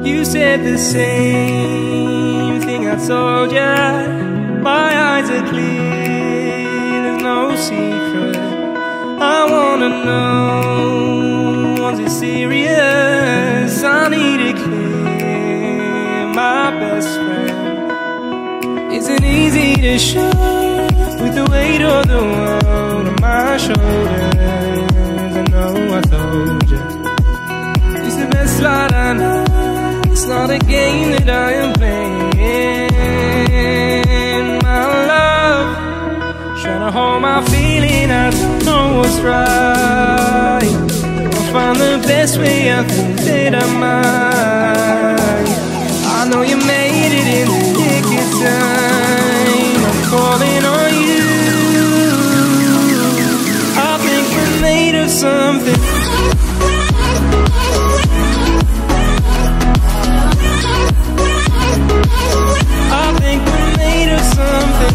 You said the same thing I told ya. My eyes are clear, there's no secret. I wanna know, was it serious? I need it clear, my best friend. Isn't easy to show with the weight of the world on my shoulders. I know I told you it's the best light I know. It's not a game that I am playing. My love, trying to hold my feeling, I don't know what's right. I'll find the best way, I think that I might. I know you made it in the nick of time. I'm calling on you. I think we're made of something. I think we're made of something.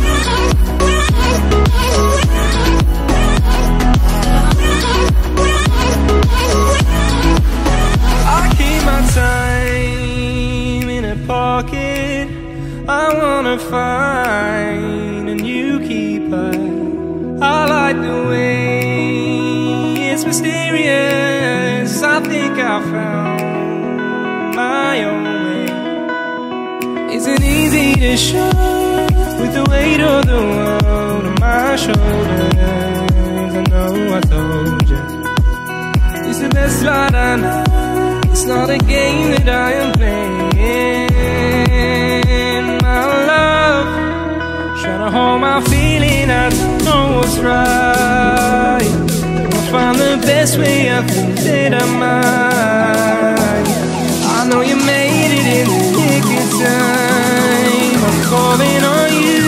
I keep my time in a pocket. I wanna find a new keeper. I like the way it's mysterious. I think I found my own way. Isn't easy to show with the weight of the world on my shoulders. I know I told you it's the best light I know. It's not a game that I am playing. My love, trying to hold my feeling, I don't know what's right. I'll find the best way, I think that I might. I know you made it in the nick of time. I'm calling on you.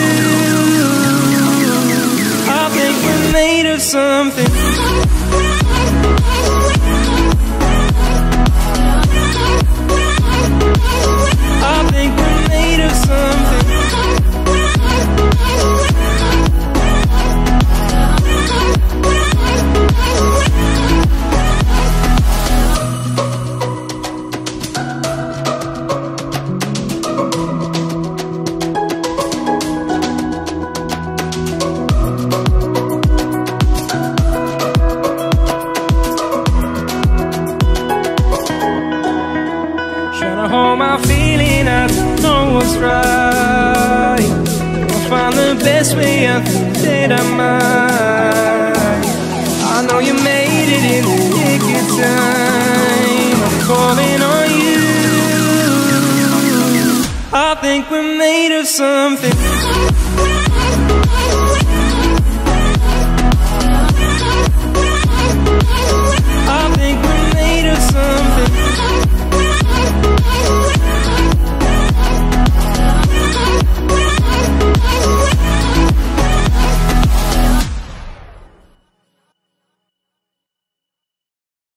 I think we're made of something. I think we're made of something. Hold my feeling, I don't know what's right. I'll find the best way, I think that I might. I know you made it in the nick of time. I'm calling on you. I think we're made of something.